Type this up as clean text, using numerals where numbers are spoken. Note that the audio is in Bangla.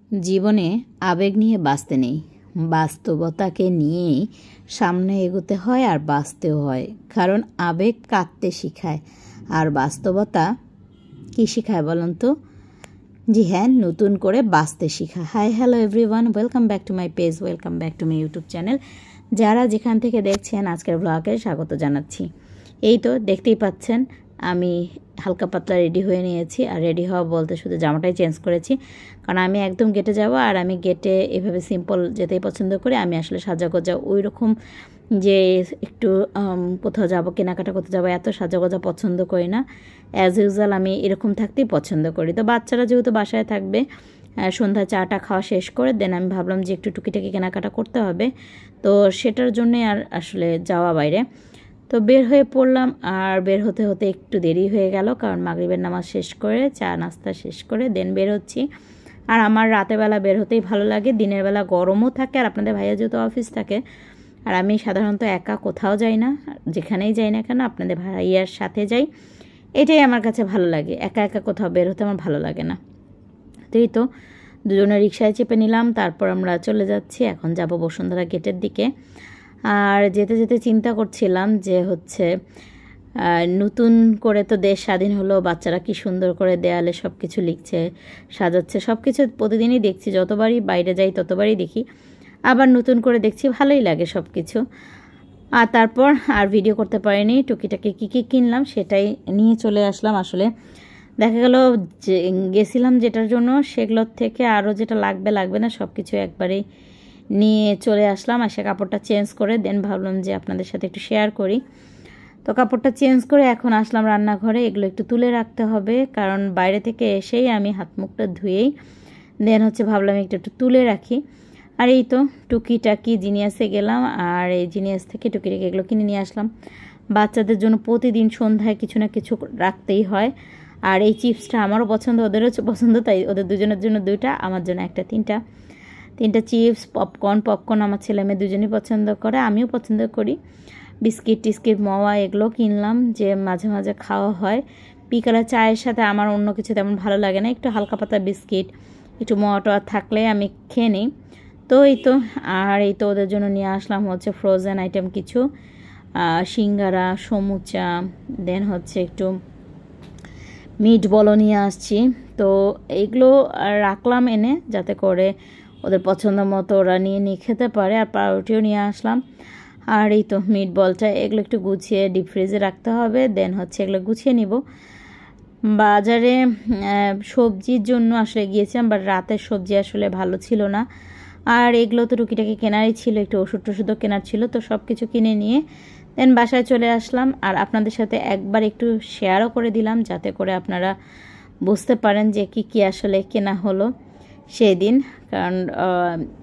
জীবনে আবেগ নিয়ে বাঁচতে নেই, বাস্তবতাকে নিয়েই সামনে এগোতে হয় আর বাঁচতেও হয়। কারণ আবেগ কাঁদতে শেখায় আর বাস্তবতা কী শেখায় বলুন তো? জি হ্যাঁ, নতুন করে বাঁচতে শেখা। Hi hello everyone, welcome back to my page, welcome back to my YouTube channel. যারা যেখান থেকে দেখছেন আজকের ব্লগে স্বাগত জানাচ্ছি। এই তো দেখতেই পাচ্ছেন আমি হালকা পাতলা রেডি হয়ে নিয়েছি। আর রেডি হওয়া বলতে শুধু জামাটাই চেঞ্জ করেছি, কারণ আমি একদম গেটে যাব। আর আমি গেটে এভাবে সিম্পল যেতেই পছন্দ করি। আমি আসলে সাজাগোজা ওই রকম যে একটু কোথাও যাব, কেনাকাটা করতে যাব, এত সাজাগোজা পছন্দ করি না। অ্যাজ ইউজুয়াল আমি এরকম থাকতেই পছন্দ করি। তো বাচ্চারা যেহেতু বাসায় থাকবে, সন্ধ্যা চাটা খাওয়া শেষ করে দেন আমি ভাবলাম যে একটু টুকিটাকি কেনাকাটা করতে হবে, তো সেটার জন্যই আর আসলে যাওয়া বাইরে। তো বের হয়ে পড়লাম, আর বের হতে হতে একটু দেরি হয়ে গেল, কারণ মাগরিবের নামাজ শেষ করে চা নাস্তা শেষ করে দেন বের হচ্ছি। আর আমার রাতের বেলা বের হতেই ভালো লাগে, দিনের বেলা গরমও থাকে, আর আপনাদের ভাইয়া যেহেতু অফিস থাকে, আর আমি সাধারণত একা কোথাও যাই না, যেখানেই যাই না কেন আপনাদের ভাইয়ার সাথে যাই। এটাই আমার কাছে ভালো লাগে, একা একা কোথাও বের হতে আমার ভালো লাগে না। তো এই তো দুজনে রিকশায় চেপে নিলাম, তারপর আমরা চলে যাচ্ছি। এখন যাব বসুন্ধরা গেটের দিকে। আর যেতে যেতে চিন্তা করছিলাম যে নতুন করে তো দেশ স্বাধীন হলো, বাচ্চারা কি সুন্দর করে দেয়ালে সব কিছু লিখছে, সাজাচ্ছে, সব কিছু প্রতিদিনই দেখছি, যতবারই বাইরে যাই ততবারই দেখি, আবার নতুন করে দেখছি, ভালোই লাগে সব কিছু। আর তারপর আর ভিডিও করতে পারিনি, টুকিটাকি কী কিনলাম সেটাই নিয়ে চলে আসলাম। আসলে দেখা গেল যে গেছিলাম যেটার জন্য, সেগুলোর থেকে আরও যেটা লাগবে না সব কিছু একবারেই নিয়ে চলে আসলাম। আর সে কাপড়টা চেঞ্জ করে দেন ভাবলাম যে আপনাদের সাথে একটু শেয়ার করি। তো কাপড়টা চেঞ্জ করে এখন আসলাম রান্নাঘরে। এগুলো একটু তুলে রাখতে হবে, কারণ বাইরে থেকে এসেই আমি হাত মুখটা ধুয়েই দেন ভাবলাম একটু তুলে রাখি। আর এই তো টুকিটাকি জিনিয়াসে গেলাম, আর এই জিনিয়াস থেকে টুকিটাকি এগুলো কিনে নিয়ে আসলাম। বাচ্চাদের জন্য প্রতিদিন সন্ধ্যায় কিছু না কিছু রাখতেই হয়। আর এই চিপসটা আমারও পছন্দ, ওদেরও পছন্দ, তাই ওদের দুজনের জন্য দুইটা, আমার জন্য একটা, তিনটা চিপস। পপকর্ন আমার ছেলে মেয়ে দুজনেই পছন্দ করে, আমিও পছন্দ করি। বিস্কিট টিস্কিট মাওয়া এগুলো কিনলাম, যে মাঝে মাঝে খাওয়া হয়। বিকালে চায়ের সাথে আমার অন্য কিছু তেমন ভালো লাগে না, একটু হালকা পাতা বিস্কিট একটু মাওয়া টোয়া থাকলে আমি খেয়ে নিই। তো এই তো আর এই তো ওদের জন্য নিয়ে আসলাম ফ্রোজেন আইটেম কিছু, সিঙ্গারা, সমুচা, দেন একটু মিট বলও নিয়ে আসছি। তো এইগুলো রাখলাম এনে, যাতে করে ওদের পছন্দ মতো ওরা নিয়ে খেতে পারে। আর পাউরুটিও নিয়ে আসলাম। আর এই তো মিট বলটা, এগুলো একটু গুছিয়ে ডিপ ফ্রিজে রাখতে হবে, দেন এগুলো গুছিয়ে নিব। বাজারে সবজির জন্য আসলে গিয়েছিলাম, বাট রাতের সবজি আসলে ভালো ছিল না। আর এগুলো তো টুকিটাকি কেনারই ছিল, একটু ওষুধও কেনার ছিল। তো সব কিছু কিনে নিয়ে দেন বাসায় চলে আসলাম। আর আপনাদের সাথে একবার একটু শেয়ারও করে দিলাম, যাতে করে আপনারা বুঝতে পারেন যে কি আসলে কেনা হলো সেই দিন। কারণ